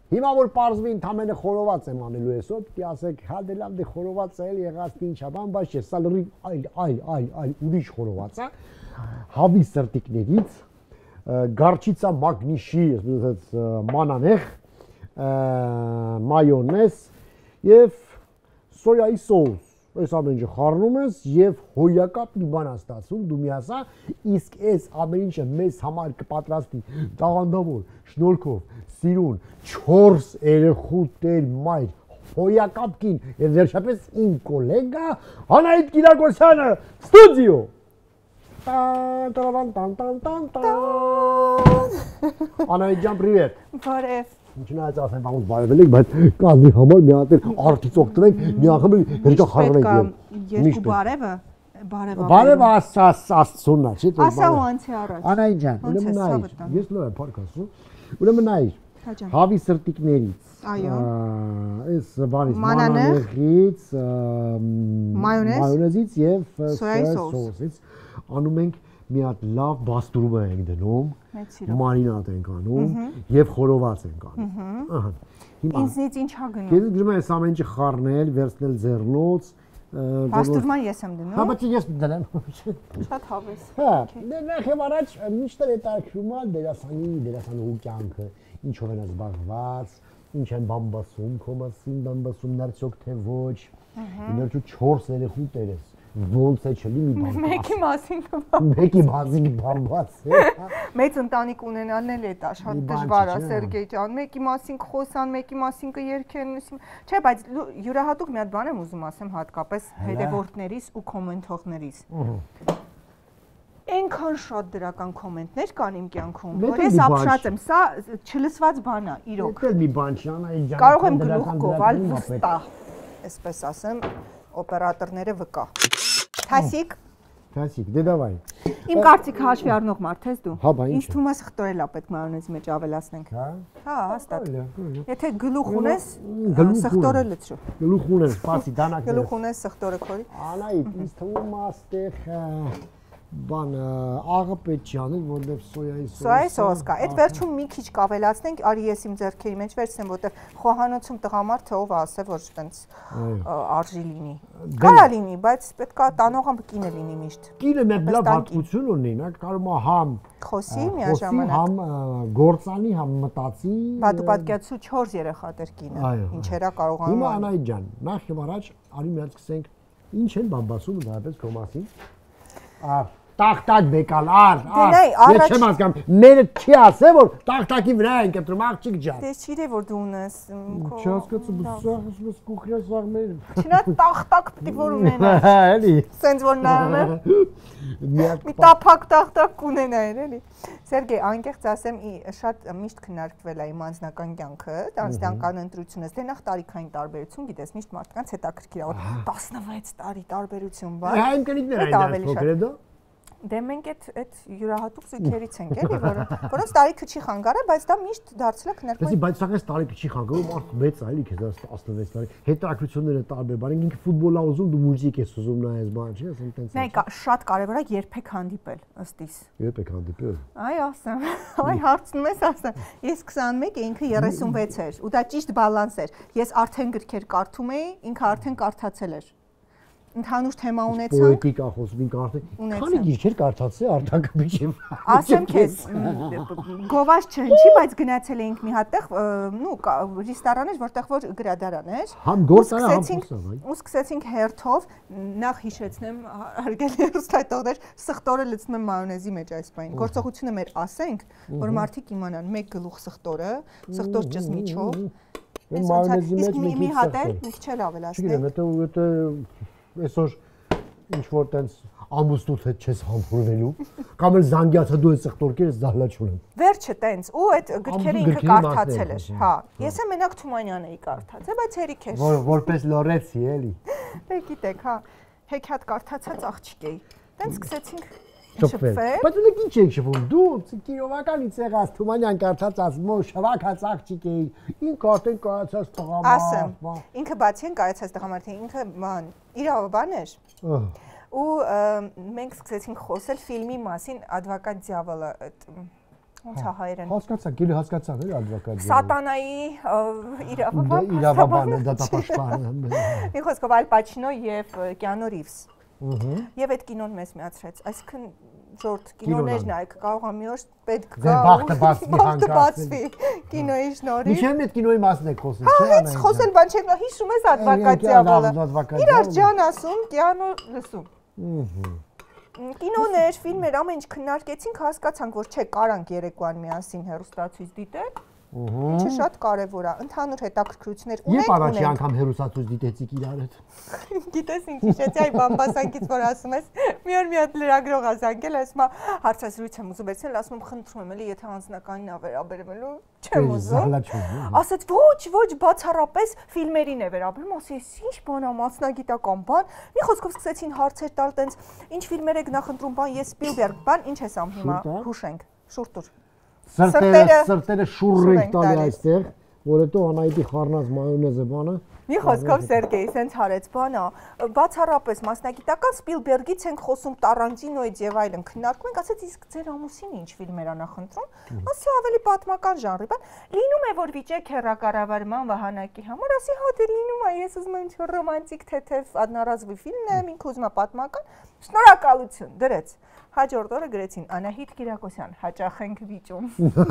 Հիմա որ պարզվի ընդամենը խորոված եմ անելու այսօր, պիտի ասեք, հա դե լավ դե խորոված էլ եղած ինչա բան, բայց չէ, սա լրի այլ ուրիշ խորոված է, հավի սրտիկներից, գարչիցա մագնիշի, այսպես մանանեխ, մայոնեզ եւ սոյայի սոուս։ Այս ամեն ինչը խառնում ես եւ հոյակապ մի բան ստացվում դու միասա իսկ այս ամեն ինչը մեզ համար կպատրաստի տաղանդավոր շնորհքով սիրուն 4 երեխու տեր մայր հոյակապ կին եւ վերջապես իմ գոլեգա Անահիտ Կիրակոսյանը ստուդիո Անահիտ ջան պրիվետ Բարև Չնայած ասեմ ոնց բարևել եք, բայց կազմի համար մի հատ արդից օգտվենք, մի անգամ հերիքա խառնենք եւ երկու բարևը, բարևը աստծունն է, չէ՞։ Ասա ու անցի առաջ։ Անահիտ ջան, ուրեմն նայիր, ես լավ եմ փառքասու։ Ուրեմն նայիր, հավի սրտիկներից, այո, այս բանից մանանեխից, մայոնեզից եւ սոյայի սոուսից անում ենք մի հատ լավ բաստուրմա ենք դնում, մարինատ ենք անում եւ խորոված ենք անում։ Ահա։ Ինձնից ինչ ա գնում։ Ես գնում եմ այս ամեն ինչը խառնել, վերցնել ձեռնոց։ Բաստուրման ես եմ դնում։ Հա, բայց ես դնեմ։ Շատ հավես։ Հա, դե նախ եւ առաջ միշտ է տակրումա դերասանուհու կյանքը, ինչով են զբաղված, ինչ են բամբասում, կոմասին բամբասում նարցոք թե ոչ։ Իներչու 4 երեխու տերես։ Ոնց է չլի մի բան։ Մեկի մասին Մեկի մասին բամբաց է։ Մեծ ընտանիք ունենալն էլ է դա շատ դժվար է Սերգեյ ջան։ Մեկի մասին խոսան, մեկի մասին կերքեն, չէ, բայց յուրահատուկ մի հատ բան եմ ուզում ասեմ հատկապես հետևորդներիս ու կոմենտողներիս։ Այնքան շատ դրական կոմենտներ կան իմ կյանքում, որ ես ապշած եմ, սա չլսված բան է, իրոք։ Դա մի բան չի, Անահիտ ջան։ Կարող եմ գլուխ գովալ վստահ, այսպես ասեմ, օպերատորները վկա։ Թասիկ։ Թասիկ, դե դավայ։ Իմ կարծիքը հաշվի առնող մարդ ես դու։ Հա, բա ինչ։ Ինձ թվում է սխտորել է պետք մայոնեզի մեջ ավելացնենք։ Հա։ Հա, հաստատ։ Եթե գլուխ ունես, գլուխ սխտորը լցրու։ Գլուխ ունես, սպասի դանակները։ Գլուխ ունես, սխտորը քորի։ Անահիտ, ինձ թվում է այստեղ բան աղը պետք չի անել, որովհետև սոյայի սոուս։ Սոյայի սոուս կա։ Այդ վերջում մի քիչ կավելացնենք, արի ես իմ ձեռքերի մեջ վերցնեմ, որտեղ խոհանոցում տղամարդը ով ասե, որ այտենց արժի լինի։ Կարա լինի, բայց պետք է տանողը կինը լինի միշտ։ Կինը մեծ լավ հատկություն ունի, նա կարող է համ խոսի միաժամանակ, համ գործանի, համ մտածի։ Բա դու պատկերացու 4 երեխա տեր կինը, ինչերա կարողանում։ Հիմա Անահիտ ջան, նախ եւ առաջ արի մի հատ սկսենք, ինչ են բամբասում դարպես քո մասին։ Տախտակ բեկալ, ես չեմ հասկանում, մերը չի ասե, որ տախտակի վրա են կտրում, աղջիկ ջան։ Դե չի որ դու ունես։ Չհասկացում, սաղ կուխրյա սաղներ։ Չնա տախտակ պիտի որ ունենաս։ Էլի։ Սենց որ նայում եմ։ Մի տափակ տախտակ կունենա էլի։ Սերգեյ, անկեղծ ասեմ, շատ միշտ քննարկվել է իմ անձնական կյանքը, անձնական ընտրությունս, դե նախ տարիքային տարբերություն, գիտես, միշտ մարդկանց հետաքրքիր է, որ 16 տարի տարբերություն բա։ Հա, իմ կնիկներ այն փոքր է դա։ Դե մենք այդ յուրահատուկ զույգերից ենք էլի, որոնց տարիքը չի խանգարել, բայց դա միշտ դարձել է քննարկման։ Բայց սակայն տարիքը չի խանգարում, արդ մեծ է էլի, քեզ 16 տարի։ Հետաքրությունները տարբեր, ինքը ֆուտբոլ է ուզում, դու մուզիկ ես ուզում նայես, բան չի, ասեմ տենց։ Նայ, շատ կարևոր է երբեք հանդիպել, ըստ իս։ Երբեք հանդիպել։ Այ ասեմ, այ հարցնում ես ասեմ։ Ես 21 է, ինքը 36 էր, ու դա ճիշտ բալանս էր։ Ես արդեն գրքեր կարդում էի, ինքը արդեն կարդացել էր։ Ընդհանուր թեմա ունեցանք։ Պոետիկա խոսում ենք արդեն։ Քանի գիրքեր կարդացի Արտակը միջև։ Ասեմ քեզ, գովազ չհնչի, բայց գնացել էինք մի հատեղ, նու ռեստորան էր, որտեղ որ գրադարան էր։ Համ գործարան, համ խոսավ։ Ու սկսեցինք հերթով, նախ հիշեցնեմ, հարգելի հեռուստատողներ, սխտորը լցնում եմ մայոնեզի մեջ այս բանին։ Գործողությունը մեր ասենք, որ մարդիկ իմանան մեկ գլուխ սխտորը, սխտոր ճզմիչով։ Մայոնեզի մեջ մի հատ էլ, մի քիչ էլ ավելացնենք։ Չգիտեմ, դա այսօր ինչ որ տենց ամուսնուց հետ չես համբուրվելու կամ էլ զանգյացը դու ես սխտորքերս զահլաչ ունեմ վերջը տենց ու այդ գրքերը ինքը կարդացել էր հա ես եմ մենակ Թումանյան էի կարդացել բայց հերիք էր որպես լորեցի էլի դե գիտեք հա հեքիաթ կարդացած աղջիկ էի տենց սկսեցինք շփվել բայց դուք ինչ եք շփվում դու Կիրովականից եղած Թումանյան կարդացած մո շվակած աղջիկ էի ինքը արդեն կայացած տղամարդ ասեմ ինքը բացի են կայացած տղամարդ ինքը իրավաբան էր ու մենք սկսեցինք խոսել ֆիլմի մասին Advocat Dyavolը Ոնց է հայերեն։ Հասկացա, գիտի հասկացա, էլի advocat։ Սատանայի իրավաբանը, դատապաշտպանը։ Մի խոսքով Al Pacino եւ Keanu Reeves։ Եվ այդ կինոն մեզ միացրեց, այսինքն ժորտ կինոներ նայեք, կարող է մի օր պետք գա բախտը բացվի կինոյի շնորհիվ։ Միշտ այդ կինոյի մասն է խոսում, չէ՞։ Հա, հենց խոսել բան չեք, հիշում ես advocate-ը։ Իրար ջան ասում, Keanu լսում։ Կինոներ, ֆիլմեր, ամեն ինչ քննարկեցինք, հասկացանք, որ չէ, կարանք երեկոյան միասին հեռուստացույց դիտել։ Ինչը շատ կարևոր է, ընդհանուր հետաքրքրություններ ունենք։ Երբ առաջի անգամ հեռուստացույց դիտեցիք իրար հետ։ Գիտես ինչ հիշեցի այ բամբասանկից որ ասում ես, մի օր մի հատ լրագրող ա զանգել, ասում է հարցազրույց եմ ուզում բերել, ասում եմ խնդրում եմ էլի եթե անձնականին ա վերաբերվելու, չեմ ուզում։ Ասաց ոչ, բացառապես ֆիլմերին է վերաբերում, ասի ինչ բան է, մասնագիտական բան։ Մի խոսքով սկսեցին հարցեր տալ տենց, ինչ ֆիլմեր եք նախընտրում, բան, ես Սպիլբերգ, բան, ինչ ես ամ հիմա, հուշենք, շուրտուր։ Սրտերը շուռ ենք տալի այստեղ, որ հետո Անահիտի խառնած մայոնեզը բանը։ Մի խոսքով Սերգեյ, սենց հարեց բանա, բացառապես մասնագիտական Սպիլբերգից ենք խոսում Տարանտինոից եւ այլն քննարկում ենք, ասեց իսկ ձեր ամուսինը ինչ ֆիլմեր ա նախընտրում, ասի ավելի պատմական ժանրի բան, լինում է որ վիճեք հեռակառավարման վահանակի համար, ասի հա դե լինում է, ես ուզում եմ ինչ-որ ռոմանտիկ թեթև одноразовый ֆիլմ նայեմ, ինքը ուզում է պատմական, շնորհակալություն, դրեց։ Հաջորդ օրը գրեցին Անահիտ Կիրակոսյան, հաճախ ենք վիճում։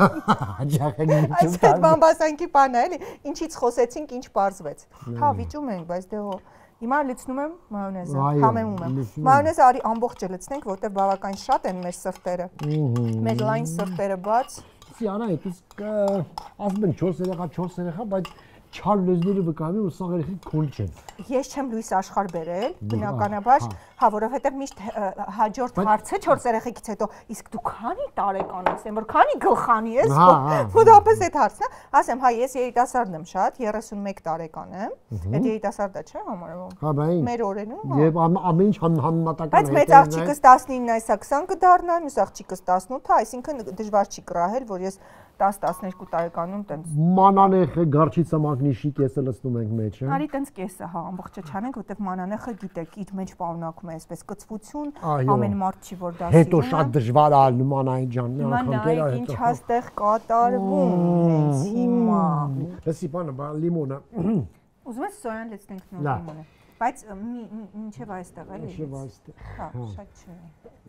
Հաճախ ենք վիճում։ Այսպես բամբասանկի բան է, էլի, ինչից խոսեցինք, ինչ պարզվեց։ Հա, վիճում ենք, բայց դե հո հիմա լցնում եմ մայոնեզը, համեմում եմ։ Մայոնեզը արի ամբողջը լցնենք, որտեղ բավական շատ են մեր սրտերը։ Մեր լայն սրտերը բաց։ Սի Անահիտ, իսկ ասում են 4 երեխա, բայց չար լեզների վկայում ու սաղ երեխի քուլ չեն։ Ես չեմ լույս աշխարհ բերել, բնականաբար, հա, որովհետև միշտ հաջորդ հարցը 4 երեխեքից հետո, իսկ դու քանի տարեկան ես, որ քանի գլխանի ես, մոտավորապես այդ հարցն է, ասեմ, հա, ես երիտասարդ եմ շատ, 31 տարեկան եմ, այդ երիտասարդը չէ համարվում։ Հա, բային։ Մեր օրերում, հա։ Եվ ամեն ինչ համեմատական է։ Բայց մեծ աղջիկս 19-ն այսա 20 կդառնա, մյուս աղջիկս 18, այսինքն դժվար չի կռահել, որ ես 10-12 տարեկանում տենց մանանեխը գարչիցա մագնիշիկ եսը լցնում ենք մեջ, հա։ Արի տենց կեսը, հա, ամբողջը չանենք, որտեղ մանանեխը գիտեք, իր մեջ պարունակում է այսպես կծվություն, ամեն մարդ չի որ դա սիրում է։ Հետո շատ դժվար է մանային ջան, նայեք ինչ հաստեղ կատարվում հենց հիմա։ Լսի բանը, լիմոնը։ Ուզում ես սոյան լցնենք նոր լիմոնը, բայց մինչև այստեղ էլի։ Մինչև այստեղ։ Հա, շատ չէ։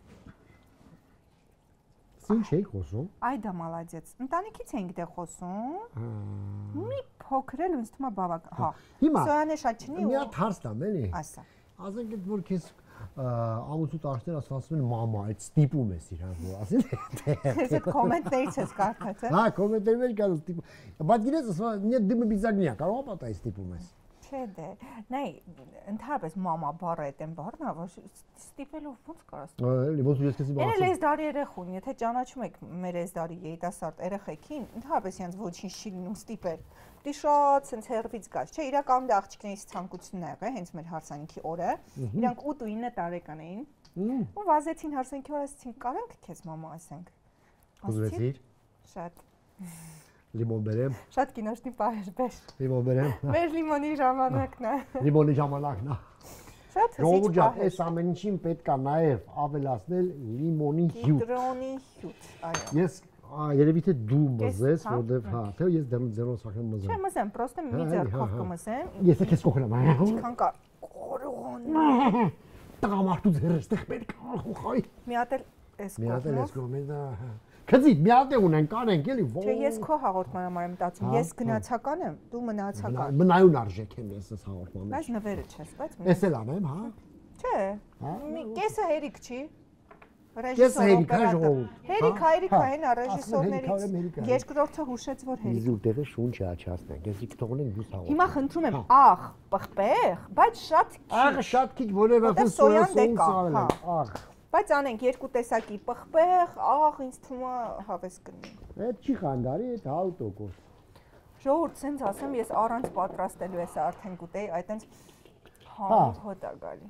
Ինչ էի խոսում։ Այ դա մալադեց։ Ընտանիքից էինք դե խոսում։ Մի փոքր էլ ինձ թվում է բավական, հա։ Սոյանը շատ չնի ու։ Մի հատ հարց տամ, էլի։ Ասա։ Ասենք այդ որ քեզ ամուսու տաշներ ասում են մամա, այդ ստիպում ես իրան, որ ասել թե։ Ես այդ կոմենտներից ես կարդաց, հա։ Հա, կոմենտների մեջ կա ստիպում։ Բայց գիտես, ասում եմ, դիմը բիզագնիա, կարող է պատահի ստիպում ես։ Չէ դե, նայ, ընդհանրապես մամա բառը այդեն բառն է, որ ստիպելով ոնց կարաս։ Էլի ոնց ես քեզ ասեմ։ Էլի էսդարի երեխուն, եթե ճանաչում եք մեր էսդարի երիտասարդ երեխեքին, ընդհանրապես իրենց ոչինչ չի լինում ստիպել։ Դի շատ sense հերվից գաց, չէ, իրականում դա աղջիկներից ցանկությունն է եղել, հենց մեր հարսանիքի օրը։ Իրանք 8 ու 9 տարեկան էին։ Ու վազեցին հարսանիքի օրը, ասեցին, կարանք քեզ մամա ասենք։ Ուզվեցիր։ Շատ։ Լիմոն բերեմ։ Շատ կինոշնի պահեր բեր։ Լիմոն բերեմ։ Մեր լիմոնի ժամանակն է։ Լիմոնի ժամանակն է։ Շատ հզիչ պահեր։ Այս ամեն ինչին պետք է նաև ավելացնել լիմոնի հյութ։ Կիտրոնի հյութ, այո։ Ես երևի թե դու մզես, որտեվ հա, թե ես դեռ սակայն մզեմ։ Չէ, մզեմ, պրոստը մի ձեռքով կմզեմ։ Ես քեզ կողնեմ, այո։ Ինչքան կա կորոն։ Տղամարդու ձեռստեղ պետք է խոյ։ Մի հատ էլ էս կողմով։ Մի հատ էլ էս կողմից, հա։ Քծի, մի հատ ունեն, կանենք, էլի։ Չէ, ես քո հաղորդման համար եմ մտածում։ Ես գնացական եմ, դու մնացական։ Մնայուն արժեք եմ ես այս հաղորդման մեջ։ Բայց նվերը չես, բայց Էս էլ անեմ, հա։ Չէ։ Մի կեսը հերիք չի։ Կեսը հերիք է ժողովուրդ։ Հերիք հենա ռեժիսորներից։ Երկրորդը հուշեց, որ հերիք։ Իզուր տեղը շունչ է աչացնենք, ես իք թողնենք դուս հաղորդ։ Հիմա խնդրում եմ, աղ, պղպեղ, բայց շատ քիչ։ Աղը շատ քիչ, որևէ սոյան դեկա, հա։ Աղ։ Բայց անենք երկու տեսակի պղպեղ, աղ, ինձ թվում է հավես կլինի։ Այդ չի խանդարի, այդ 100%։ Ժողովուրդ, սենց ասեմ, ես առանց պատրաստելու ես արդեն գուտեի, այտենց համ հոտ է գալի։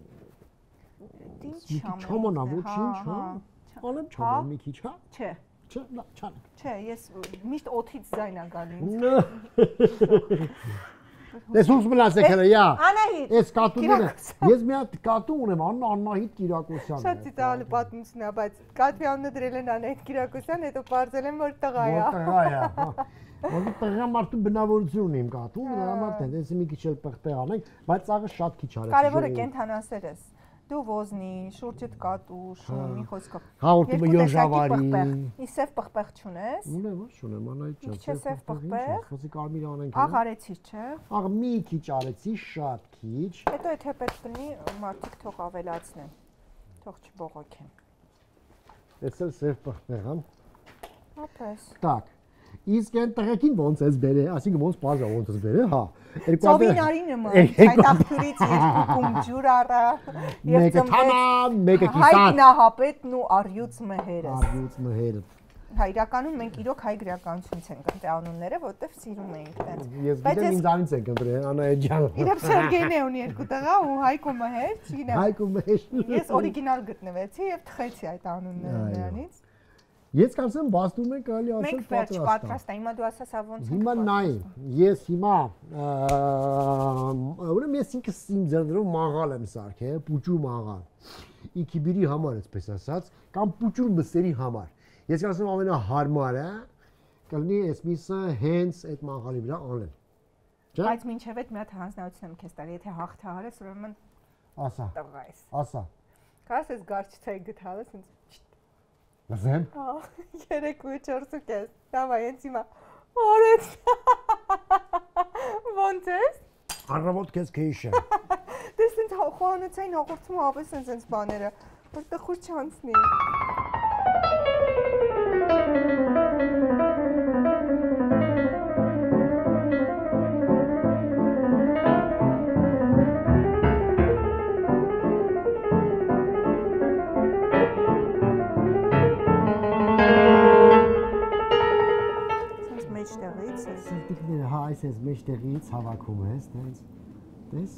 Ինչ չամանա, ոչինչ, հա։ Անեմ չամանա մի քիչ, հա։ Չէ։ Չէ, չանենք։ Չէ, ես միշտ օդից ձայն է գալի։ Դες ուսում լաս եկել յա։ Անահիտ։ Էս կատուները, ես մի հատ կատու ունեմ, Անահիտ Կիրակոսյան։ Շատ ծիծաղալի պատմություն է, բայց կատվի անունը դրել են Անահիտ Կիրակոսյան, հետո բարձել են որ տղա է։ Որ տղա է, հա։ Որ տղա մարդու բնավորություն ունի իմ կատու, դրա համար դες մի քիչ էլ պղպեղ անենք, բայց ցաղը շատ քիչ արեց։ Կարևորը կենթանասեր ես։ Դու ոզնի, շուրջդ կատու, շուն, մի խոսքով։ Հաղորդումը Յոժավարին։ Իսկ սև պղպեղ չունես։ Ունեմ, ոչ չունեմ, Անահիտ ջան։ Չէ, սև պղպեղ։ Խոսի կարմիր անենք։ Աղ արեցի, չէ։ Աղ մի քիչ արեցի, շատ քիչ։ Հետո եթե պետք լինի, մարդիկ թող ավելացնեն։ Թող չբողոքեն։ Էս էլ սև պղպեղ եմ։ Ապես։ Так. Իսկ այն տղեկին ոնց էս բերե, ասինքն ոնց բաժա ոնց էս բերե, հա։ Ծովինարի նման, այդախտուրից երկու կում ջուր առա, եւ մեկը թանան, մեկը կիսատ։ Հայտնահապետն ու արյուծ մհերս։ Արյուծ մհերը։ Հա, իրականում մենք իրոք հայ գրականությունից ենք ընտրել անունները, որտեվ սիրում ենք տենց։ Ես գիտեմ ինձանից ենք ընտրել, Անահիտ ջան։ Իրոք Սերգեյն է ունի երկու տղա ու Հայկո մհեր, չգիտեմ։ Հայկո մհեր։ Ես օրիգինալ գտնվեցի եւ թխեցի այդ անունները նրանից։ Ես կարծեմ բաստում եք կարելի ասել Մենք վերջ պատրաստ է, հիմա դու ասես ա ոնց։ Հիմա նայ, ես հիմա ուրեմն ես ինքս իմ ձեռներով մաղալ եմ սարքել, պուճուր մաղալ։ Իքիբիրի համար այսպես ասած, կամ պուճուր մսերի համար։ Ես կարծեմ ամենահարմարը կլինի այս միսը հենց այդ մաղալի վրա անեմ։ Չէ՞։ Բայց մինչև այդ մի հատ հանձնարարություն եմ քեզ տալի, եթե հաղթահարես, ուրեմն ասա։ տղա ես։ Ասա։ Կարաս ես գարչցայի գտալես ինձ։ Լսեմ։ 3-4 Դավայ, հենց հիմա։ Օրեց։ Ոնց ես։ Առավոտ քեզ քեիշեմ։ Դες ինձ խոհանոցային հաղորդում ապես են սենց բաները, որ տխուր չանցնի։ Սիրտիկները հա այս ես մեջտեղից հավաքում ես, տես։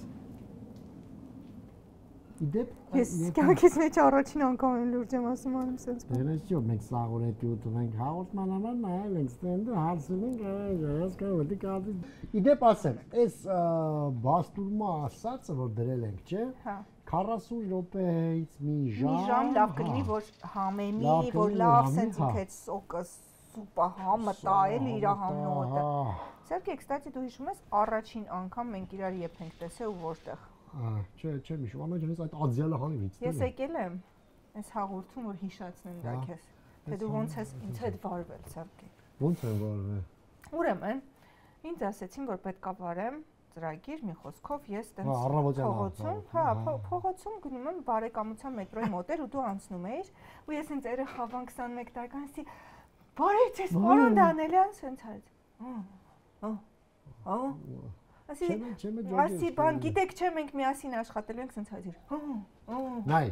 Իդեպ Ես կյանքիս մեջ առաջին անգամ եմ լուրջ եմ ասում անում սենց բան։ Դերես չէ, մենք սաղորետի ուտենք հաղորդման համար նայել ենք ստենդը հարցնում ենք, հասկա որտի կազմի։ Իդեպ ասեմ, այս բաստուրմա ասածը որ դրել ենք, չէ։ Հա։ 40 րոպեից մի ժամ։ Մի ժամ լավ կլինի, որ համեմի, որ լավ սենց ինքեծ սոկս սուպա համը տա էլի իր համնոտը։ Սերգեյ, կստացի դու հիշում ես առաջին անգամ մենք իրար եփ ենք տեսել ու որտեղ։ Չէ, հիշում, անջանես այդ ածյալը հանիվից։ Ես եկել եմ այս հաղորդում որ հիշացնեմ դա քեզ։ Թե դու ոնց ես ինձ հետ վարվել, Սերգեյ։ Ոնց եմ վարվել։ Ուրեմն ինձ ասեցին որ պետքա վարեմ ծրագիր մի խոսքով ես տենց փողոցում, հա, փողոցում գնում եմ բարեկամության մետրոյի մոտեր ու դու անցնում ես ու ես ինձ երեխավան 21 տարեկան ասի բարև ձեզ պարոն Դանելյան սենց հայց։ Ասի բան գիտեք չէ մենք միասին աշխատելու ենք սենց հայց։ Նայ։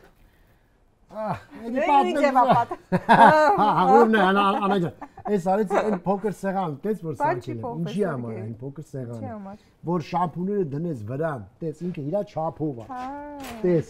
Ուրեմն Անաջա, այս արեցի այն փոքր սեղան, տես որ սարքել եմ, ինչի համար այն փոքր սեղանը, որ շամփուները դնես վրա, տես ինքը իրա չափով է, տես,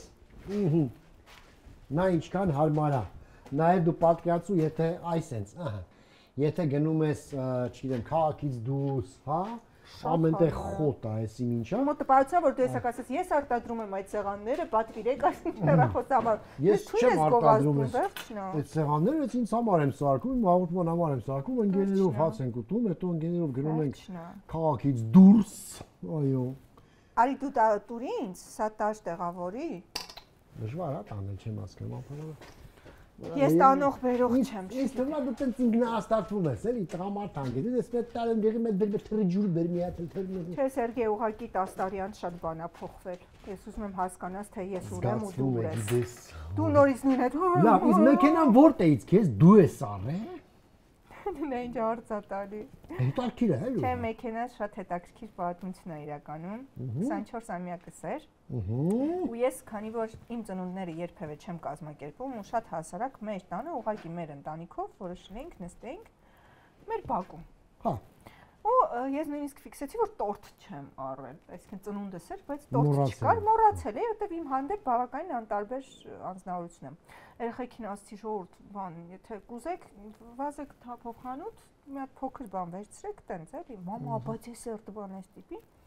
նա ինչքան հարմար է, նաև դու պատկերացու, եթե այսենց, եթե գնում ես, չգիտեմ, քաղաքից դուրս, հա, ամենտեղ խոտ է, այսին ինչա։ Մոտ տպարությունա, որ դու ես ասես, ես արտադրում եմ այդ սեղանները, պատվիրեք այսինչ հեռախոս համար։ Ես չեմ արտադրում այդ սեղանները, ես ինձ համար եմ սարքում, իմ հաղորդման համար եմ սարքում, ընկերներով հաց ենք ուտում, հետո ընկերներով գնում ենք քաղաքից դուրս, այո։ Արի դու տուրի ինձ, սա տաշ տեղավորի։ Դժվար է տանել, չեմ հասկանում ապարը։ Ես տանող բերող չեմ։ Ես թվում է դու տենց ինքնահաստատվում ես, էլի տղամարդ անգետ, ես պետք տալեմ դեղի մեծ բերբեր թրի ջուր բեր մի հատ թրի։ Չէ, Սերգեյ, ուղղակի 10 տարի անց շատ բան է փոխվել։ Ես ուզում եմ հասկանաս, թե ես ուր եմ ու դու ուր ես։ Դու նորից նույն այդ։ Լավ, իսկ մեքենան որտեղից քեզ դու ես առել։ Նա ինչ արծատալի։ Հետաքրքիր է, էլի։ Չէ, մեքենան շատ հետաքրքիր պատմություն է իրականում։ 24-ամյակս էր։ Ու ես, քանի որ իմ ծնունդները երբևէ չեմ կազմակերպում ու շատ հասարակ մեր տանը ուղղակի մեր ընտանիքով որոշել ենք նստենք մեր բակում։ Հա։ Ու ես նույնիսկ ֆիքսեցի, որ տորտ չեմ առել, այսինքն ծնունդս էր, բայց տորտ չկար, մոռացել էի, որտեվ իմ հանդեպ բավականին անտարբեր անձնավորություն եմ։ Երեխեքին ասացի ժողովուրդ, բան, եթե կուզեք, վազեք թափով խանութ, մի հատ փոքր բան վերցրեք, տենց էլի, մամա, բայց ես երբ բան էս տիպի։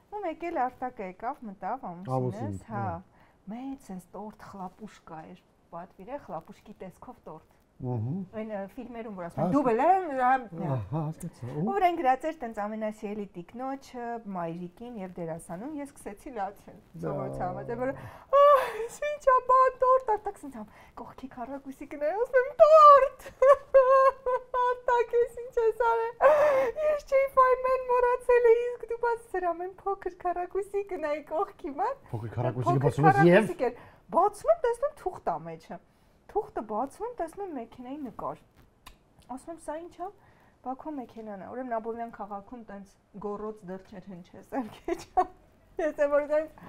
ու մեկ էլ արտակը եկավ, մտավ ամուսինս, հա։ Մեծ sense տորտ խլապուշկա էր, պատվիրե խլապուշկի տեսքով տորտ։ Այն ֆիլմերում որ ասում են դուբել են, հա, հասկացա։ Ու այն գրած էր տենց ամենասիրելի տիկնոջը, մայրիկին եւ դերասանուն, ես սկսեցի լացել։ Զողոցա, որ ինչ է բա տորտ, արտակ սենց ամ, կողքի քառակուսի կնայ, ասում եմ տորտ։ Արտակ ես ինչ ես արել։ Ես չէի ֆայմեն մոռացել էի, իսկ դու բաց սրա մեն փոքր քառակուսի կնայ կողքի ման։ Փոքր քառակուսի բացում ես եւ բացում եմ, տեսնում թուղթ ա մեջը։ Թուղթը բացում եմ, տեսնում եմ մեքենայի նկար։ Ասում եմ, սա ի՞նչ է։ Բաքու մեքենան է։ Ուրեմն Աբովյան քաղաքում տենց գոռոց դրճեր հնչե Սերգեյ ջան։ Ես եմ որ տենց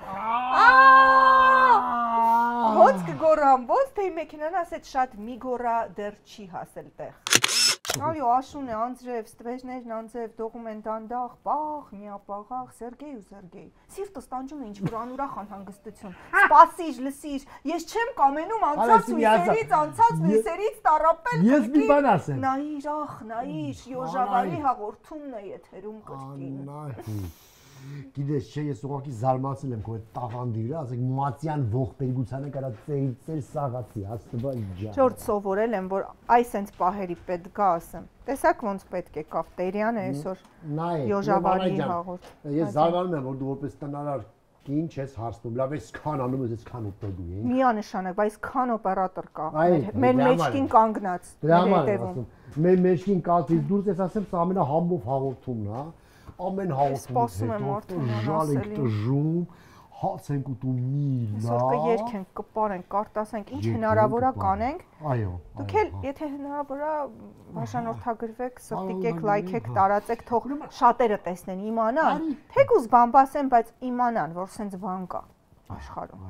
ոնց կգոռամ, ոնց թե մեքենան ասեց շատ մի գոռա դեռ չի հասել տեղ։ Այո, աշուն է, անձրև, ստվեժներն անձև, դողում են դանդաղ, պաղ, միապաղաղ, Սերգեյ ու Սերգեյ։ Սիրտս տանջում է ինչ-որ անուրախ անհանգստություն։ Սպասիր, լսիր, ես չեմ կամենում անցած լույսերից տառապել։ Ես մի բան ասեմ։ Նայիր, ախ, նայիր, Յոժավարի հաղորդումն է եթերում կրկին։ Գիտես, չէ, ես ուղղակի զարմացել եմ քո այդ տաղանդի վրա, ասեք մատյան ողբերգությանը կարա ծեր սաղացի, հաստատ ջան։ Չորդ սովորել եմ, որ այս հենց պահերի պետք գա ասեմ։ Տեսակ ոնց պետք է Կավտերյանը այսօր Յոժավարի հաղորդ։ Ես զարմանում եմ, որ դու որպես տնարար կին չես հարցնում, լավ ես քան անում ես քան օպերատոր ես։ Միանշանակ, բայց քան օպերատոր կա։ Մեր մեջքին կանգնած։ Դրա համար եմ ասում։ Մեր մեջքին կացից դուրս ես ասեմ, սա ամենահամբով հաղորդումն է։ Ամեն հաղորդումից հետո ժալ ենք տժում, հաց ենք ուտում մի լավ։ Այսօր կերքենք, կպարենք, կարտասենք, ինչ հնարավոր է կանենք։ Այո։ Դուք էլ, եթե հնարավոր է, բաժանորդագրվեք, սրտիկեք, լայքեք, տարածեք, թող շատերը տեսնեն, իմանան։ Թեկուզ բան բասեն, բայց իմանան, որ սենց բան կա աշխարհում։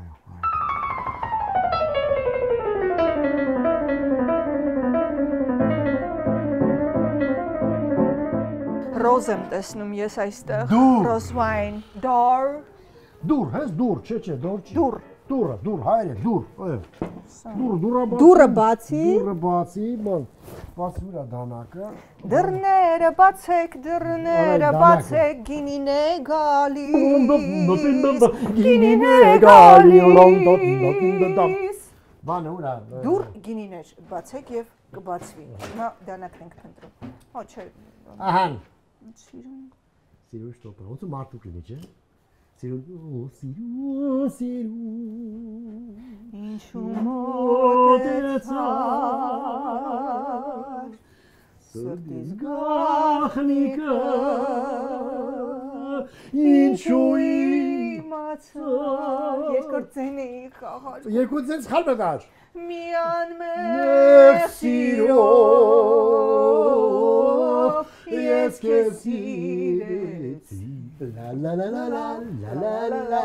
Ռոզ եմ տեսնում ես այստեղ, ռոզվայն, դոր։ Դուր, հենց դուր, չէ, դոր չի։ Դուր, հայր է, դուր։ Դուրը բացի։ Դուրը բացի, բան, բացի վրա դանակը։ Դռները բացեք, գինին է գալի։ Գինին է գալիս։ Բանը ուրա։ Դուր գինիներ բացեք եւ կբացվի։ Հիմա դանակն ենք փնտրում։ Հա չէ։ Ահան։ Սիրուն շտոպը, ոնց ու մարդու կլինի, չէ։ Սիրուն։ Ինչու մոտեցար սրտիս գախնիկը ինչու իմացար երկրորդ ձեն էի խաղար երկրորդ ձեն սխալ մտար միան մեր սիրով ես քեզ սիրեցի La la la la la la la la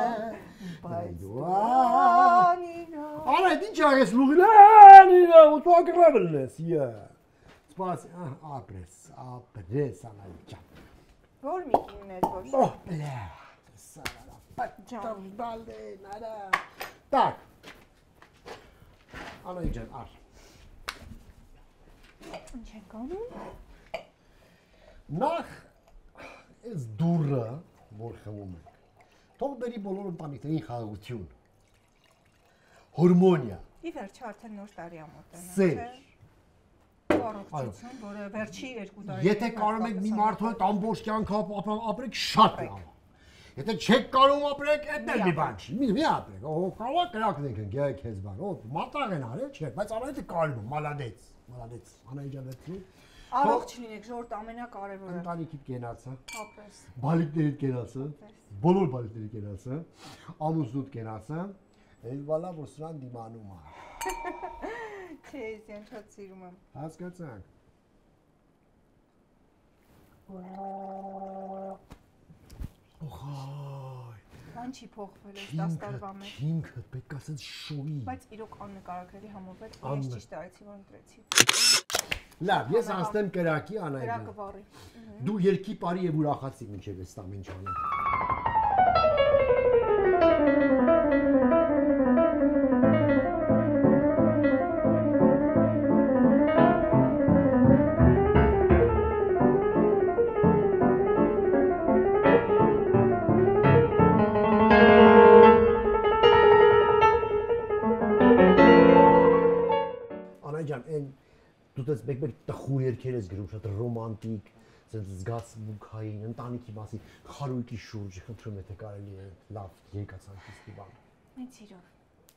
Baidwanina Ala din çağız luğlanina o tu akrabilnes ya Spas apres analica Vol mikinler vol Oh ble Sana patcam balde nada Tak Analican ar Çekanı Նախ այս դուրը, որ խմում ենք, թող բերի բոլոր ընտանիքներին խաղաղություն, հորմոնիա, ի վերջը արդեն նոր տարի է մոտենա, սեր, առողջություն, որը վերջի 2 տարի եթե կարող եք մի մարդու հետ ամբողջ կյանք ապրեք, շատ լավ։ Եթե չեք կարող ապրեք, այդ էլ մի բան չի, մի ապրեք, կարող կրակնենք ենք քեզ բան, մատաղ են արել, չէ, բայց անայդը կարում է, մալադեց, Անայջանեցի։ Առողջ լինեք, ժողովուրդ ամենակարևորը։ Ընտանիքիդ կենացը։ Ապրես։ Բալիկներիդ կենացը։ Բոլոր բալիկների կենացը։ Ամուսնուդ կենացը։ Էլ բալա որ սրան դիմանում է։ Չէ, ես շատ սիրում եմ։ Հասկացանք։ Օխայ։ Բան չի փոխվել այս 10 տարվա մեջ։ Ինքը պետք է ասած շոյի։ Բայց իրոք աննկարագրելի համոզվել, ես ճիշտ արեցի, որ ընտրեցի։ Լավ, ես անցնեմ կրակի Անայդա։ Կրակը վառի։ Դու երկի բարի եւ ուրախացի մինչեւ այս ամեն ինչը։ դու դες մեկ-մեկ տխուր երգեր ես գրում, շատ ռոմանտիկ, ասես զգացմունքային, ընտանիքի մասին, խարույկի շուրջ, խնդրում եմ թե կարելի է լավ երգացանկից մի բան։ Մեծ իրով։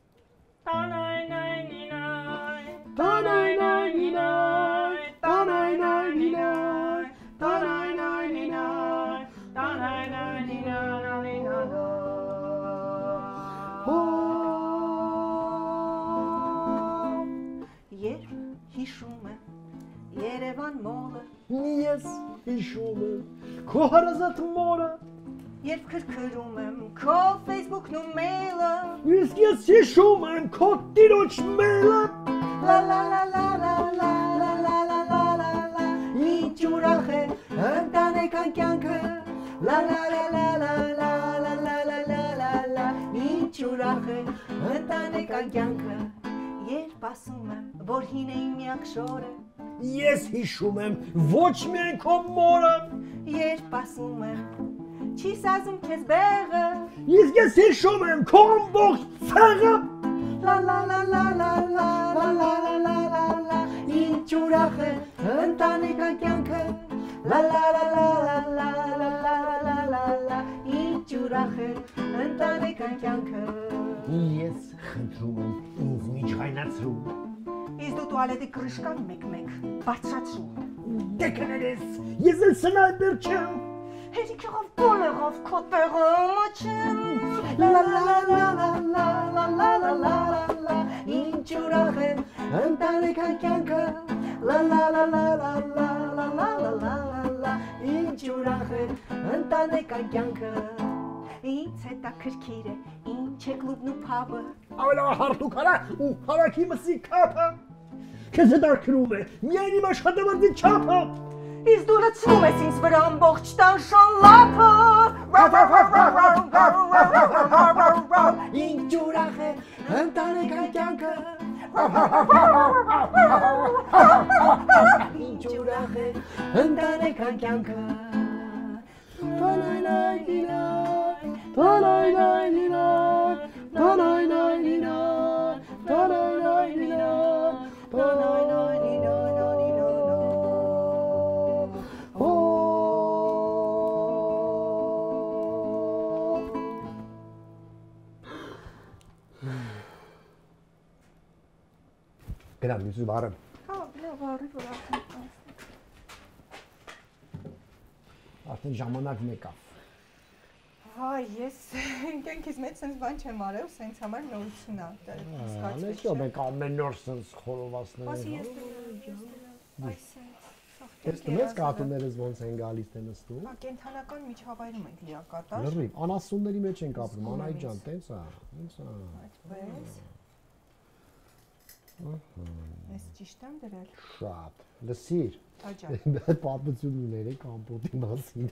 Երբ հիշում եմ Երևան մոլը, Ես հիշում եմ քո հարազատ մորը, երբ քրքրում եմ քո Facebook-ն ու mail-ը, իսկ ես հիշում եմ քո տիրոջ մելը, la la la la la la la la la la la la, ինչ ուրախ է ընտանեկան կյանքը, la la la la la la la la la la la la, ինչ ուրախ է ընտանեկան կյանքը, երբ ասում եմ, որ հին է իմ միակ շորը, ես հիշում եմ ոչ միայն քո մորը, երբ ասում եմ, չի սազում քեզ բեղը, իսկ ես հիշում եմ քո ամբողջ ցեղը, la la la la la la la la la la la la, ինչ ուրախ է ընտանեկան կյանքը, la la la la la la la la la la la, ինչ ուրախ է ընտանեկան կյանքը, ես խնդրում եմ ինձ միջայնացրու, իսկ դու տուալետի կրշկան մեկ-մեկ բարձրացրու, դե կներես, ես էլ սնայպեր չեմ, հերիքեղով բոլեղով քո տեղը մաչեմ, la la la la la la la la la la la la, ինչ ուրախ է ընտանեկան կյանքը, la la la la la la la la la la la la, ինչ ուրախ է ընտանեկան կյանքը, ինձ հետաքրքիր է ինչ է կլուբն ու փաբը, ավելա հարթուկ արա ու հավաքի մսի կապը, քեզ հետաքրում է միայն իմ աշխատավարձի չափը, իսկ դու լցնում ես ինձ վրա ամբողջ տանշան լափը, ինչ ուրախ է ընտանեկան կյանքը, ինչ ուրախ է ընտանեկան կյանքը, գնամ ինձ բարեմ, հա, լավ արի որ արդեն ժամանակն եկավ, հա, ես ինքենքից մեծ սենց բան չեմ արել, սենց համար նորություն է, անես ո մենք ամեն նոր սենց խորովասներ ես Ես դες կատուներս ոնց են գալիս թե նստում։ Հա, կենթանական միջավայրում ենք լիակատար։ Լրիվ, անասունների մեջ ենք ապրում, Անահիտ ջան, տենց է, տենց է։ Այդպես։ Ես ճիշտ եմ դրել։ Շատ։ Լսիր։ Աջա։ Պատմություն ուներ կամպոտի մասին։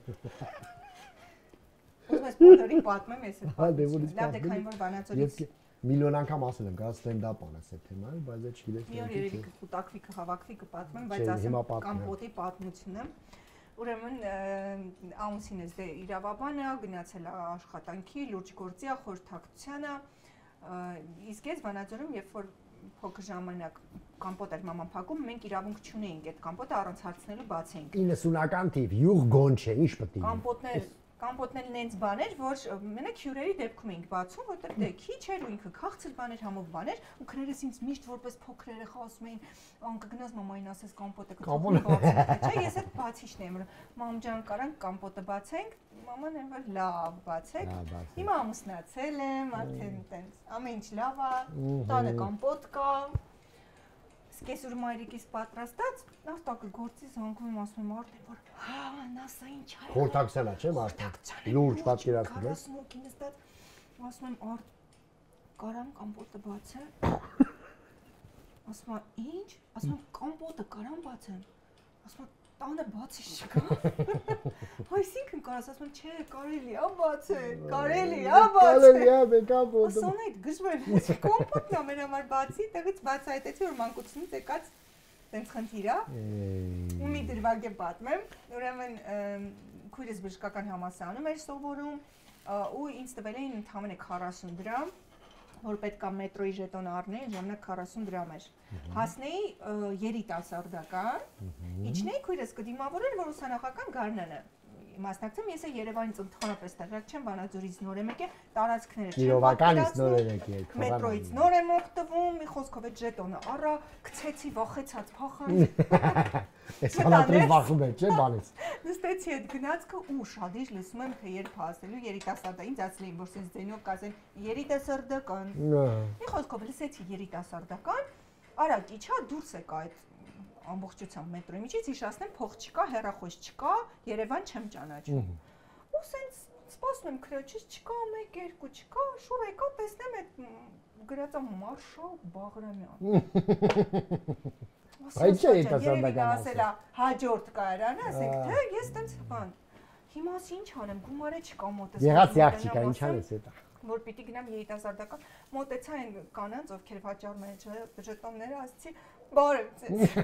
Ուզում ես բոլորին պատմեմ ես այդ պատմությունը։ Լավ դե քանի որ Վանաձորից միլիոն անգամ ասել եմ, գա ստենդափ անես այդ թեմայով, բայց այդ չգիտես։ Մի օր երևի կխուտակվի, կհավաքվի, կպատմեմ, բայց ասեմ կամպոտի պատմությունը։ Ուրեմն ամուսինս դե իրավաբան է, գնացել է աշխատանքի, լուրջ գործի է, խորհրդակցությանը, իսկ ես Վանաձորում երբ որ փոքր ժամանակ կամպոտ էր մաման փակում, մենք իրավունք չունեինք այդ կամպոտը առանց հարցնելու բացեինք։ 90-ական թիվ, յուղ գոն չէ, ինչ պետք է։ Կամպոտն էլ նենց բան էր, որ մենակ հյուրերի դեպքում էինք բացում, որտեղ դե քիչ էր ու ինքը քաղցր բաներ, համով բաներ, ու քներս ինձ միշտ որպես փոքր երեխա ասում էին, անկը գնաս մամային ասես կամպոտը կթողնի, չէ, ես այդ բացիչն եմ, մամ ջան, կարանք կամպոտը բացենք, մաման են որ լավ բացեք։ Հիմա ամուսնացել եմ, արդեն տենց, ամեն ինչ լավ է, տանը կամպոտ կա։ Սկեսուր մայրիկիս պատրաստած, արտակը գործի զանգում եմ ասում եմ արդեն որ հա, նասա ինչ է։ Խորհրդակցանա, չէ՞ մարդը։ Լուրջ պատկերացնում ես։ Ասում նստած, ասում եմ արդ կարամ կամպոտը բացեմ։ Ասում եմ ինչ։ Ասում եմ կամպոտը կարամ բացեմ։ Ասում եմ տանը բացի չկա։ Այսինքն կարաս ասում եմ չէ, կարելի է բացել, կարելի է բացել։ Կարելի է կամպոտը։ Ասում եմ գժվել, կամպոտն ամեն համար բացի, տեղից բացայտեցի որ մանկությունից եկած տենց խնդիր է։ Ու մի դրվագ եմ պատմեմ, ուրեմն քույրս բժշկական համալսարանում էր սովորում ու ինձ տվել էին ընդամենը 40 դրամ, որ պետք է մետրոյի ժետոն առնեի, ժամանակ 40 դրամ էր։ Հասնեի երիտասարդական, իջնեի քույրս կդիմավորեր, որ ուսանողական Գարնանը մասնակցեմ, ես Երևանից ընդհանրապես տեղյակ չեմ, Վանաձորից նոր եմ եկել, տարածքները չեմ Իրովականից նոր եք եկել։ Մետրոյից նոր եմ օգտվում, մի խոսքով այդ ժետոնը առա, գցեցի, վախեցած փախան։ Էս հալատրի վախում էր, չէ՞ բանից։ Նստեցի այդ գնացքը ու շադիժ լսում եմ, թե երբ հասնելու երիտասարդային ծածլեին, որ sense ձենով կասեն երիտասարդական։ Մի խոսքով լսեցի երիտասարդական, արագ իջա դուրս եկա այդ ամբողջությամբ մետրոյի միջից հիշացնեմ փող չկա, հեռախոս չկա, Երևան չեմ ճանաչում։ Ու սենց սպասում եմ քրոջից չկա 1-2 չկա, շուռ եկա տեսնեմ այդ գրածա Մարշալ Բաղրամյան։ Այդ չէ երիտասարդական ասելա հաջորդ կայարանը, ասենք թե ես տենց բան։ Հիմա ինչ անեմ, գումարը չկա մոտս։ Եղած յախչիկա ինչ անես հետա։ Որ պիտի գնամ երիտասարդական, մոտեցա այն կանանց, ովքեր վաճառում են ժետոնները, ասացի բարև ձեզ։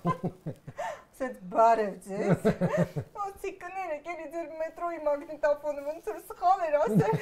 Ասեց բարև ձեզ։ Ասացի կներեք, էլի ձեր մետրոյի մագնիտոֆոնը ոնց որ սխալ էր ասել։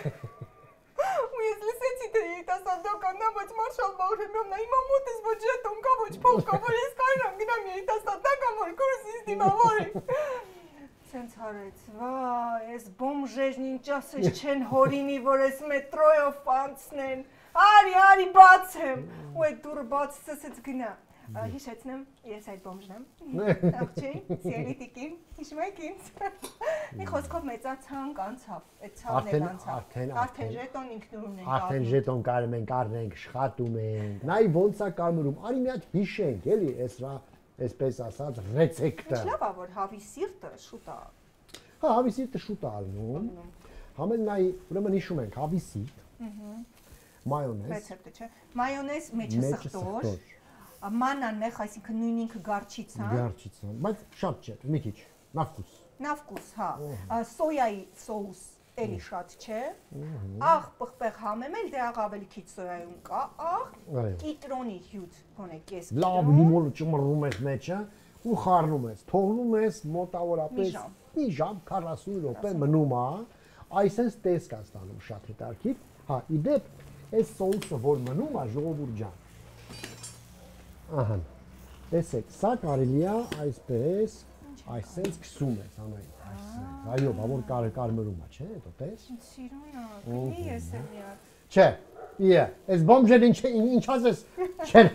Ու ես լսեցի թե երիտասարդականն է, բայց Մարշալ Բաղրամյանն է, հիմա մոտս ոչ ժետոն կա, ոչ փող կա, որ ես կարամ գնամ երիտասարդական, որ կուրսից դիմավորի։ Սենց հարեց, վայ, ես բոմժերն ինչ ասես չեն հորինի, որ ես մետրոյով անցնեն, արի բացեմ, ու այդ դուրը բացից ասեց գնա, հիշեցնեմ, ես այդ բոմժն եմ, աղջի, սիրելի տիկին, հիշում եք ինձ, մի խոսքով մեծացանք անցավ, այդ ցավն էլ անցավ, արդեն ժետոն ինքնուրույն ենք առնում, արդեն ժետոն կարում ենք առնենք, աշխատում ենք, նայ ոնց է կարմրում, արի մի հատ հիշենք, էլի, այսպես ասած, ռեցեպտը։ Ինչ լավ է, որ հավի սիրտը շուտ է։ Հա, հավի սիրտը շուտ է առնում։ Համել նայ, ուրեմն հիշում ենք, հավի սիրտ, մայոնեզ։ Ռեցեպտը չէ։ Մայոնեզ մեջը սխտոր։ Մանան նեղ, այսինքն նույն ինքը գարչիցան։ Գարչիցան, բայց շատ չէ, մի քիչ, նավկուս։ Նավկուս, հա։ Սոյայի սոուս էլի շատ չէ։ Աղ պղպեղ համեմ էլ դե աղ ավելի քիչ սոյայում կա, աղ կիտրոնի հյութ, գոնե կես կիտրոն։ Լավ լիմոնը ճմռում ես մեջը ու խառնում ես, թողնում ես մոտավորապես մի ժամ 40 րոպե մնում է, այսպես տեսք է ստանում շատ հետաքրքիր։ Հա, իդեպ այս սոուսը որ մնում է ժողովուրդ ջան։ Ահա։ Տեսեք, սա կարելի է այսպես, այսպես քսում ես անային։ Այո, բավական կարմրում է, չէ՞, հետո տես։ Սիրուն է, գնի ես եմ միած։ Չէ, իե, այս բոմժերը ինչ ասես, չէ։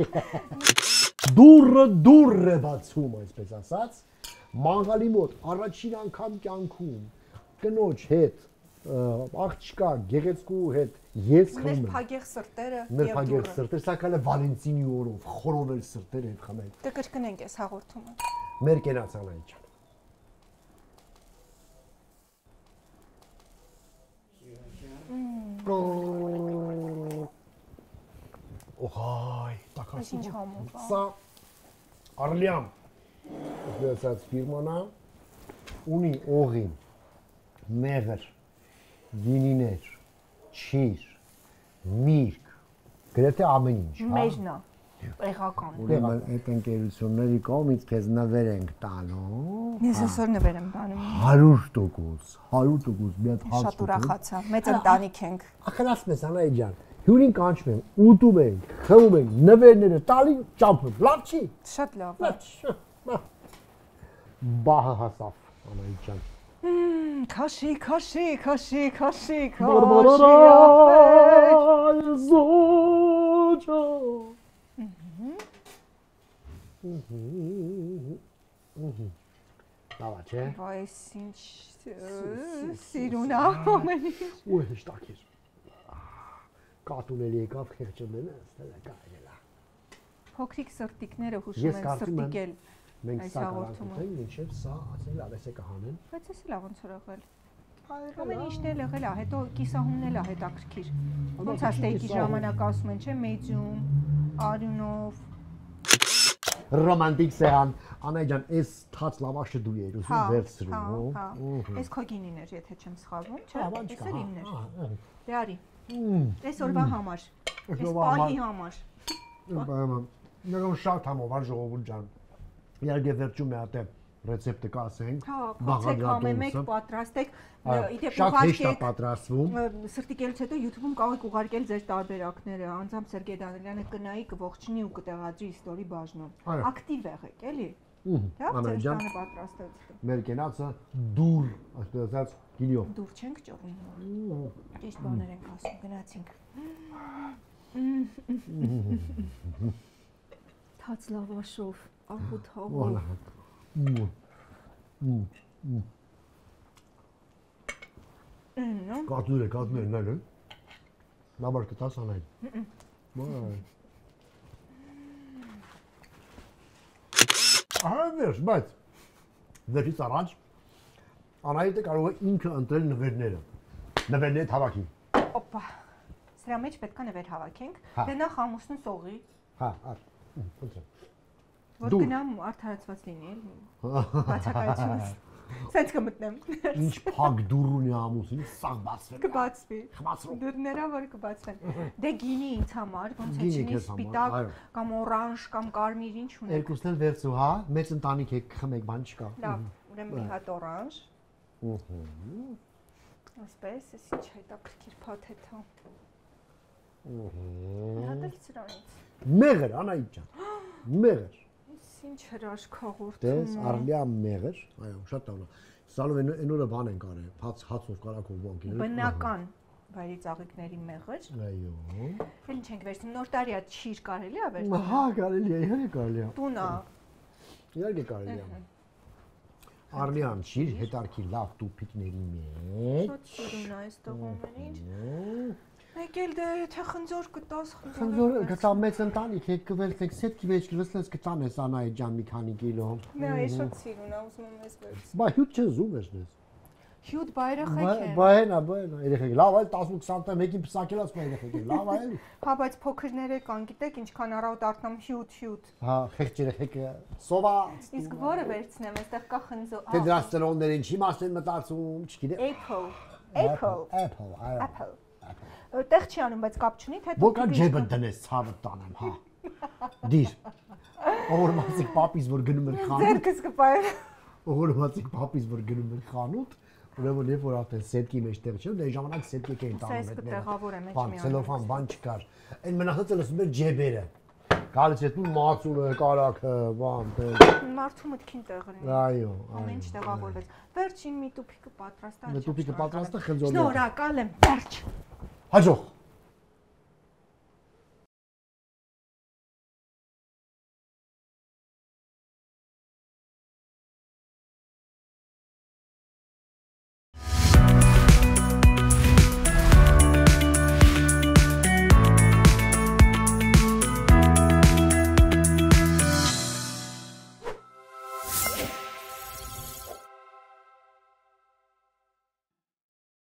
Դուրը բացում, այսպես ասած, մանգալի մոտ առաջին անգամ կյանքում կնոջ հետ աղջկա գեղեցկու հետ ես խմում եմ։ Մեր փագեղ սրտերը Մեր փագեղ սրտերը, սակայն Վալենտինի օրով խորովել սրտերը հետ խմել։ Դե կրկնենք այս հաղորդումը։ Մեր կենացան այն ջան։ Օհայ, տակաս։ Ինչ համով է։ Սա Արլիան ասած ֆիրմանա ունի օղի, մեղր, գինիներ, չիր, միրգ, գրեթե ամեն ինչ, հա։ Մեջնա, տեղական։ Ուրեմն այդ ընկերությունների կողմից քեզ նվեր ենք տանում։ Ես այսօր նվեր եմ տանում։ 100%, մի հատ հաց։ Շատ ուրախացա, մեծ ընտանիք ենք։ Ախր ասում ես Անայի ջան, հյուրին կանչում եմ, ուտում ենք, խմում ենք, նվերները տալի ճամփում, լավ չի։ Շատ լավ։ Բահը հասավ Անայի ջան։ Քաշի, քաշի, քաշի, քաշի, Լավ չէ։ Վայ, ինչ սիրուն է ամեն ինչ։ Ու հեշտակ էր։ Կատուների եկավ խեղճները, ստելա կարելա։ Փոքրիկ սրտիկները հուշում են սրտիկել։ Մենք սա կարանքենք, մինչև սա ասել լավ էսե կհանեն։ Բայց էսի լավ ոնց որ եղել։ Ամեն ինչն էլ եղել է, հետո կիսահումն էլ է հետաքրքիր։ Ոնց է ստեյքի ժամանակ ասում են, չէ՞, մեջում, արյունով։ Ռոմանտիկ սեղան, Անայ ջան, այս թաց լավաշը դու ես ուզում վերցրու։ Հա։ Այս քո գինին էր, եթե չեմ սխալվում, չէ՞։ Էս էլ իմն էր։ Դե արի։ Այսօրվա համար։ Այս պահի համար։ Նորոն շատ համով ա ժողովուրդ ջան։ Իհարկե վերջում է հատե ռեցեպտը կասենք։ Հա, փոխեք ամեն մեկ պատրաստեք։ Իդեպ ուղարկեք պատրաստվում։ Սրտիկելուց հետո YouTube-ում կարող եք ուղարկել ձեր տարբերակները, անձամբ Սերգեյ Դանիելյանը կնայի, կողջնի ու կտեղադրի ստորի բաժնում։ Ակտիվ եղեք, էլի։ Դա ձեր տանը պատրաստած։ Մեր կենացը դուր, այսպես ասած, գինիով։ Դուր չենք ճողնում։ Ճիշտ բաներ ենք ասում, գնացինք։ Թաց լավաշով, աղոտ հաղով։ Կատուր է, նայել։ Լաբար կտաս անայլ։ Ահա վերջ, բայց վերջից առաջ Անահիտը կարող է ինքը ընտրել նվերները։ Նվերները հավաքի։ Օպա։ Սրա մեջ պետք է նվեր հավաքենք։ Դե նախ ամուսնու սողի։ Հա, որ գնամ արդարացված լինի, էլի։ Բացակայությունս։ Սենց կմտնեմ։ Ինչ փակ դուր ունի ամուսին, սաղ բացվի։ Կբացվի։ Դուրները որ կբացվեն։ Դե գինի ինձ համար, ոնց է չինի սպիտակ կամ օրանժ կամ կարմիր ինչ ունեք։ Երկուսն էլ վերցու, հա, մեծ ընտանիք եք խմեք, բան չկա։ Լավ, ուրեմն մի հատ օրանժ։ Ասպես, էս ինչ հետաքրքիր փաթեթ է։ Հատել սրանից։ Մեղր, Անահիտ ջան։ Մեղր։ Ինչ հրաշք հաղորդում։ Դες Արլիան մեղր, այո, շատ լավ։ Սալով այն օրը բան են կարել, հացով կարակով բան կինել։ Բնական վայրի ծաղիկների մեղր։ Այո։ Էլ ինչ ենք վերցնում, նոր տարիա չիր կարելի է վերցնել։ Հա, կարելի է, իհարկե կարելի է։ Տունա։ Իհարկե կարելի է։ Արլիան շիր հետարքի լավ տուփիկների մեջ։ Շատ շիրուն է այս տղաներին։ Եկել դե եթե խնձոր կտաս խնձոր գտա մեծ ընտանիք եք կվերցեք սետքի մեջ կվերցնես կտան ես Անահիտ ջան մի քանի կիլո։ Նա է շատ սիրուն է ուզում եմ ես վերցնել։ Բա հյութ չես ու վերցնես։ Հյութ բայրախեք են։ Բայենա, երեխեք, լավ այլ 18 սանտիմետրի պսակելած մա երեխեք, լավ այլ։ Հա, բայց փոքրները կան, գիտեք ինչքան առավոտ արթնամ հյութ։ Հա, խեղճ երեխեք սոված։ Իսկ որը վերցնեմ, այստեղ կա խնձոր։ Թե դրանց ծնողները ինչի մասն են մտածում, չգիտեմ։ Apple, այո։ Տեղ չի անում, բայց կապ չունի, թե Որքա ջեբը դնես ցավը տանեմ, հա։ Դիր։ Օրմացիկ պապիս որ գնում էր խանութ։ Ձերքս կպայեմ։ Օրմացիկ պապիս որ գնում էր խանութ, ուրեմն երբ որ արդեն սետքի մեջ տեղ չէ, դե ժամանակ սետքի էին տանում հետները։ Սա կտեղավորեմ մեջ մի ցելոֆան բան չկար։ Այն մնացածը լսում էր ջեբերը։ Գալիս հետ ու մածունը, կարակը, բան, տեղ։ Մարդու մտքին տեղ ունի։ Այո, ամեն ինչ տեղավորվեց։ Վերջին մի տուփիկը պատրաստ է։ Տուփիկը պատրաստ է, խնձորը։ Շնորհակալ եմ, վերջ։ Հաջող։